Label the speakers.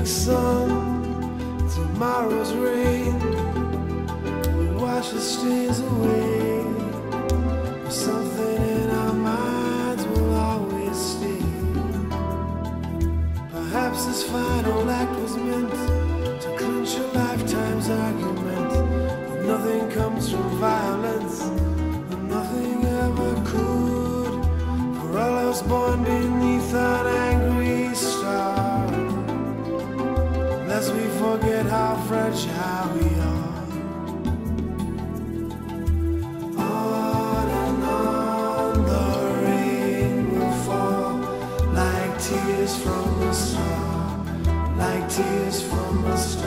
Speaker 1: evening sun, tomorrow's rain will wash the stains away. But something in our minds will always stay. Perhaps this final act was meant to clinch a lifetime's argument. That nothing comes from violence, and nothing ever could. For all of us born beneath an angry star, lest we forget how fragile we are. On and on the rain will fall, like tears from a star, like tears from a star.